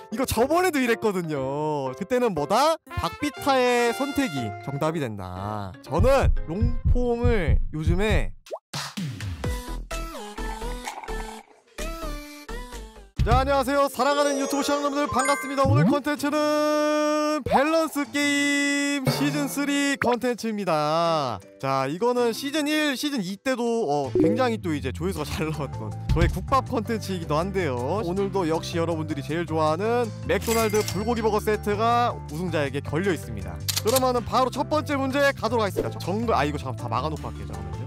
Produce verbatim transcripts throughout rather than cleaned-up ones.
이거 저번에도 이랬거든요. 그때는 뭐다? 박비타의 선택이 정답이 된다. 저는 롱폼을 요즘에 자, 안녕하세요. 사랑하는 유튜브 시청자분들 반갑습니다. 오늘 컨텐츠는 밸런스 게임 시즌삼 컨텐츠입니다. 자, 이거는 시즌 일, 시즌 이 때도 어, 굉장히 또 이제 조회수가 잘 나왔던 저의 국밥 컨텐츠이기도 한데요. 오늘도 역시 여러분들이 제일 좋아하는 맥도날드 불고기 버거 세트가 우승자에게 걸려 있습니다. 그러면은 바로 첫 번째 문제 가도록 하겠습니다. 정글 아 이거 잠깐 다 막아놓고 할게요. 잠깐만요.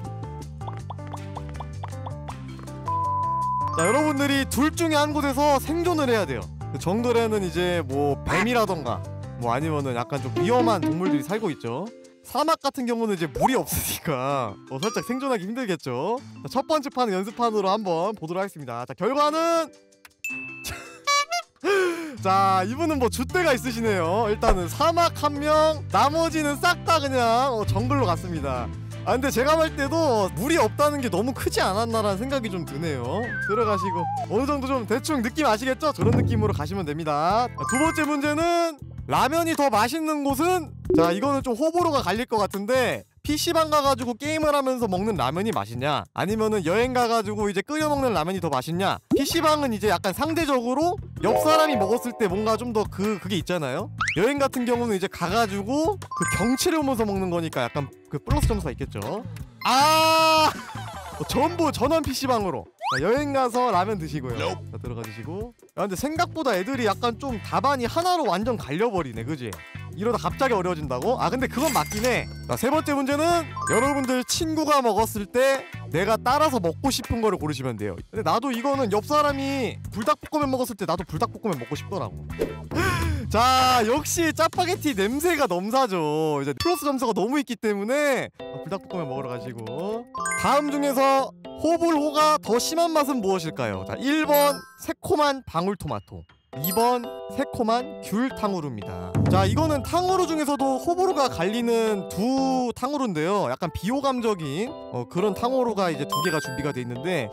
자, 여러분들이 둘 중에 한 곳에서 생존을 해야 돼요. 정글에는 이제 뭐 뱀이라던가 뭐 아니면은 약간 좀 위험한 동물들이 살고 있죠. 사막 같은 경우는 이제 물이 없으니까 어, 살짝 생존하기 힘들겠죠. 자, 첫 번째 판은 연습판으로 한번 보도록 하겠습니다. 자, 결과는 자, 이분은 뭐 줏대가 있으시네요. 일단은 사막 한 명, 나머지는 싹 다 그냥 어, 정글로 갔습니다. 아, 근데 제가 볼 때도 물이 없다는 게 너무 크지 않았나라는 생각이 좀 드네요. 들어가시고 어느정도 좀 대충 느낌 아시겠죠? 저런 느낌으로 가시면 됩니다. 두 번째 문제는 라면이 더 맛있는 곳은? 자, 이거는 좀 호불호가 갈릴 것 같은데 피시방 가가지고 게임을 하면서 먹는 라면이 맛있냐, 아니면은 여행 가가지고 이제 끓여 먹는 라면이 더 맛있냐. 피시방은 이제 약간 상대적으로 옆 사람이 먹었을 때 뭔가 좀 더 그 그게 있잖아요. 여행 같은 경우는 이제 가가지고 그 경치를 보면서 먹는 거니까 약간 그 플러스 점수가 있겠죠. 아 전부 전원 피시방으로. 자, 여행 가서 라면 드시고요. 자, 들어가 주시고. 야, 근데 생각보다 애들이 약간 좀 답안이 하나로 완전 갈려버리네, 그지? 이러다 갑자기 어려워진다고? 아, 근데 그건 맞긴 해. 자, 세 번째 문제는 여러분들 친구가 먹었을 때 내가 따라서 먹고 싶은 거를 고르시면 돼요. 근데 나도 이거는 옆 사람이 불닭볶음면 먹었을 때 나도 불닭볶음면 먹고 싶더라고. 자, 역시 짜파게티 냄새가 넘사죠. 이제 플러스 점수가 너무 있기 때문에 불닭볶음면 먹으러 가시고. 다음 중에서 호불호가 더 심한 맛은 무엇일까요? 자, 일 번 새콤한 방울토마토, 이 번 새콤한 귤 탕후루입니다. 자, 이거는 탕후루 중에서도 호불호가 갈리는 두 탕후루인데요. 약간 비호감적인 어, 그런 탕후루가 이제 두 개가 준비가 돼 있는데,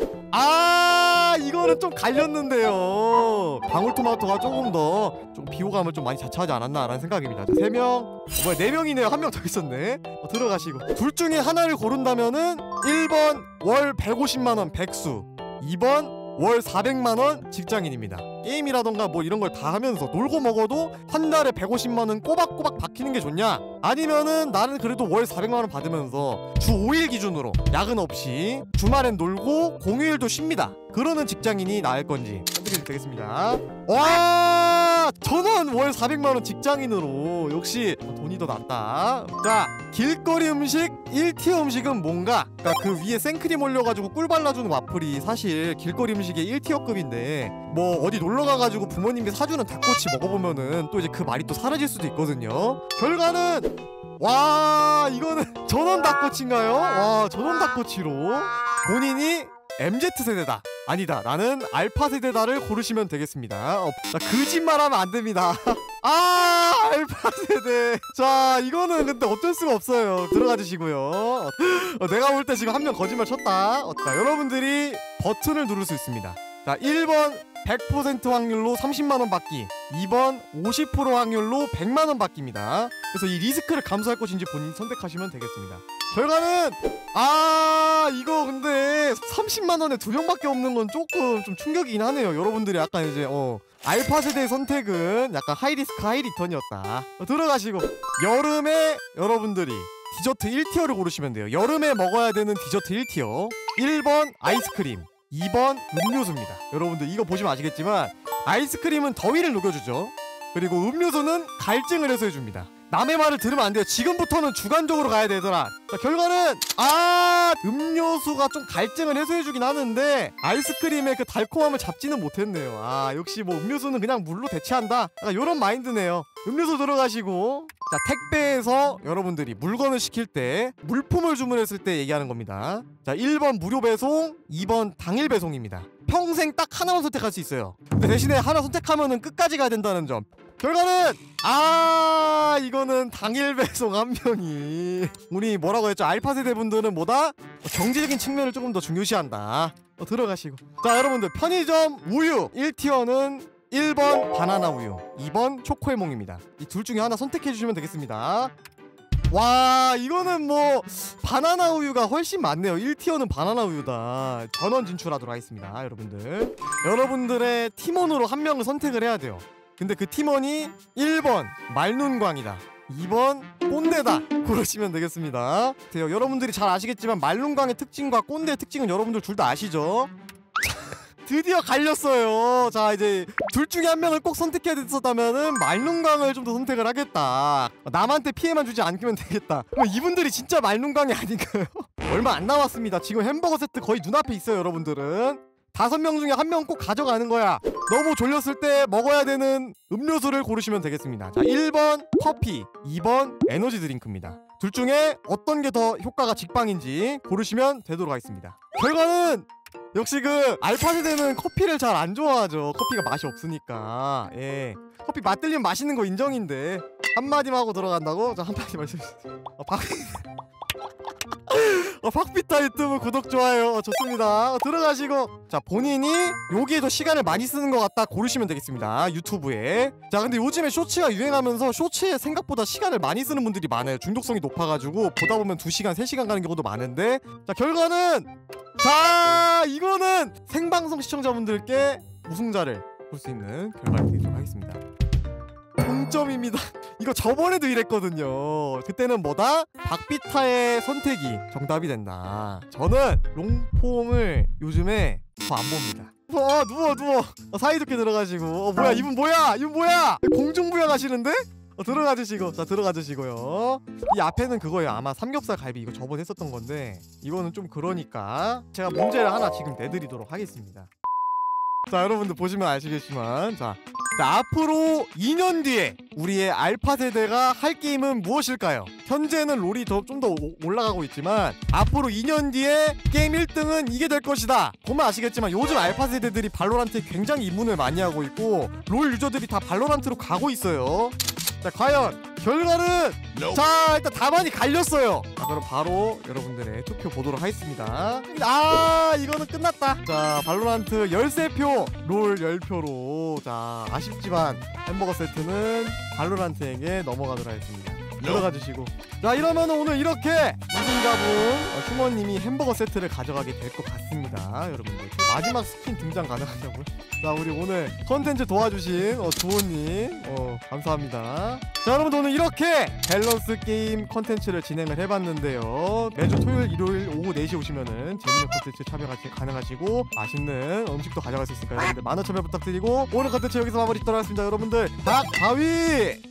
아 이거는 좀 갈렸는데요. 방울토마토가 조금 더 좀 비호감을 좀 많이 자처하지 않았나라는 생각입니다. 자, 세 명, 어, 뭐야 네 명이네요. 한 명 더 있었네. 어, 들어가시고. 둘 중에 하나를 고른다면은 일 번 월 백오십만 원 백수, 이 번 월 사백만 원 직장인입니다. 게임이라던가 뭐 이런 걸 다 하면서 놀고 먹어도 한 달에 백오십만 원 꼬박꼬박 박히는 게 좋냐, 아니면은 나는 그래도 월 사백만 원 받으면서 주 오 일 기준으로 야근 없이 주말엔 놀고 공휴일도 쉽니다, 그러는 직장인이 나을 건지 선택해 되겠습니다. 와, 저는 월 사백만 원 직장인으로 역시 돈이 더 낫다. 자, 길거리 음식 일 티어 음식은 뭔가? 그러니까 그 위에 생크림 올려가지고 꿀 발라주는 와플이 사실 길거리 음식의 일 티어급인데 뭐 어디 놀러가가지고 부모님이 사주는 닭꼬치 먹어보면은 또 이제 그 말이 또 사라질 수도 있거든요. 결과는 와, 이거는 전원 닭꼬치인가요? 와, 전원 닭꼬치로 본인이 엠지 세대다, 아니다, 나는 알파 세대다를 고르시면 되겠습니다. 어, 자, 거짓말하면 안 됩니다. 아, 알파 세대. 자, 이거는 근데 어쩔 수가 없어요. 들어가 주시고요. 어, 내가 볼 때 지금 한 명 거짓말 쳤다. 어, 자, 여러분들이 버튼을 누를 수 있습니다. 자, 일 번 백 퍼센트 확률로 삼십만 원 받기, 이 번 오십 퍼센트 확률로 백만 원 받기입니다. 그래서 이 리스크를 감수할 것인지 본인이 선택하시면 되겠습니다. 결과는 아 이거 근데 삼십만 원에 두 명밖에 없는 건 조금 좀 충격이긴 하네요. 여러분들이 약간 이제 어 알파 세대의 선택은 약간 하이리스크 하이리턴이었다. 어, 들어가시고. 여름에 여러분들이 디저트 일 티어를 고르시면 돼요. 여름에 먹어야 되는 디저트 일 티어. 일 번 아이스크림, 이 번 음료수입니다. 여러분들 이거 보시면 아시겠지만 아이스크림은 더위를 녹여주죠. 그리고 음료수는 갈증을 해소해줍니다. 남의 말을 들으면 안 돼요. 지금부터는 주관적으로 가야 되더라. 자, 결과는 아 음료수가 좀 갈증을 해소해주긴 하는데 아이스크림의 그 달콤함을 잡지는 못했네요. 아 역시 뭐 음료수는 그냥 물로 대체한다, 약간 요런 마인드네요. 음료수 들어가시고. 자, 택배에서 여러분들이 물건을 시킬 때 물품을 주문했을 때 얘기하는 겁니다. 자, 일 번 무료 배송, 이 번 당일 배송입니다. 평생 딱 하나만 선택할 수 있어요. 근데 대신에 하나 선택하면은 끝까지 가야 된다는 점. 결과는 아 이거는 당일 배송 한 명이 우리 뭐라고 했죠? 알파 세대 분들은 뭐다? 경제적인 측면을 조금 더 중요시한다. 어, 들어가시고. 자, 여러분들 편의점 우유 일 티어는 일 번 바나나 우유, 이 번 초코에몽입니다. 이 둘 중에 하나 선택해 주시면 되겠습니다. 와, 이거는 뭐 바나나 우유가 훨씬 많네요. 일 티어는 바나나 우유다. 전원 진출하도록 하겠습니다. 여러분들, 여러분들의 팀원으로 한 명을 선택을 해야 돼요. 근데 그 팀원이 일 번 말눈광이다, 이 번 꼰대다 고르시면 되겠습니다. 돼요. 여러분들이 잘 아시겠지만 말눈광의 특징과 꼰대의 특징은 여러분들 둘 다 아시죠? 드디어 갈렸어요. 자, 이제 둘 중에 한 명을 꼭 선택해야 됐었다면은 말눈광을 좀 더 선택을 하겠다. 남한테 피해만 주지 않으면 되겠다. 그럼 이분들이 진짜 말눈광이 아닌가요? 얼마 안 남았습니다. 지금 햄버거 세트 거의 눈앞에 있어요. 여러분들은 다섯 명 중에 한 명 꼭 가져가는 거야. 너무 졸렸을 때 먹어야 되는 음료수를 고르시면 되겠습니다. 자, 일 번 커피, 이 번 에너지 드링크입니다. 둘 중에 어떤 게 더 효과가 직방인지 고르시면 되도록 하겠습니다. 결과는 역시 그 알파 세대는 커피를 잘 안 좋아하죠. 커피가 맛이 없으니까. 예, 커피 맛 들리면 맛있는 거 인정인데 한마디만 하고 들어간다고? 자, 한마디 말씀해주세요. 어, 박... 어, 박비타 유튜브 구독 좋아요. 어, 좋습니다. 어, 들어가시고, 자, 본인이 여기에도 시간을 많이 쓰는 것 같다 고르시면 되겠습니다. 유튜브에. 자, 근데 요즘에 쇼츠가 유행하면서 쇼츠에 생각보다 시간을 많이 쓰는 분들이 많아요. 중독성이 높아가지고 보다 보면 두 시간 세 시간 가는 경우도 많은데, 자, 결과는, 자, 이거는 생방송 시청자분들께 우승자를 볼 수 있는 결과를 드리도록 하겠습니다. 동점입니다. 이거 저번에도 이랬거든요. 그때는 뭐다? 박비타의 선택이 정답이 된다. 저는 롱폼을 요즘에 더 안 봅니다. 어, 누워 누워. 어, 사이좋게 들어가시고. 어, 뭐야, 이분 뭐야, 이분 뭐야, 공중부양 하시는데? 어, 들어가 주시고. 자, 들어가 주시고요. 이 앞에는 그거예요. 아마 삼겹살 갈비, 이거 저번에 했었던 건데 이거는 좀 그러니까 제가 문제를 하나 지금 내드리도록 하겠습니다. 자, 여러분들 보시면 아시겠지만, 자, 자, 앞으로 이 년 뒤에 우리의 알파 세대가 할 게임은 무엇일까요? 현재는 롤이 더 좀 더 올라가고 있지만 앞으로 이 년 뒤에 게임 일 등은 이게 될 것이다. 보면 아시겠지만 요즘 알파 세대들이 발로란트에 굉장히 입문을 많이 하고 있고 롤 유저들이 다 발로란트로 가고 있어요. 자, 과연 결과는, 자, 일단 답안이 갈렸어요. 자, 그럼 바로 여러분들의 투표 보도록 하겠습니다. 아, 이거는 끝났다. 자, 발로란트 열세 표, 롤 십 표로. 자, 아쉽지만 햄버거 세트는 발로란트에게 넘어가도록 하겠습니다. 들어가 주시고. 자, 이러면 오늘 이렇게 우승자분 어, 휴머님이 햄버거 세트를 가져가게 될 것 같습니다. 여러분들 마지막 스킨 등장 가능하냐고요? 자, 우리 오늘 컨텐츠 도와주신 어, 두호님 어, 감사합니다. 자, 여러분들 오늘 이렇게 밸런스 게임 컨텐츠를 진행을 해봤는데요. 매주 토요일 일요일 오후 네 시 오시면은 재밌는 컨텐츠 참여가 가능하시고 맛있는 음식도 가져갈 수 있으니까 여러분들 많은 참여 부탁드리고 오늘 컨텐츠 여기서 마무리 짓도록 하겠습니다. 여러분들 닭바위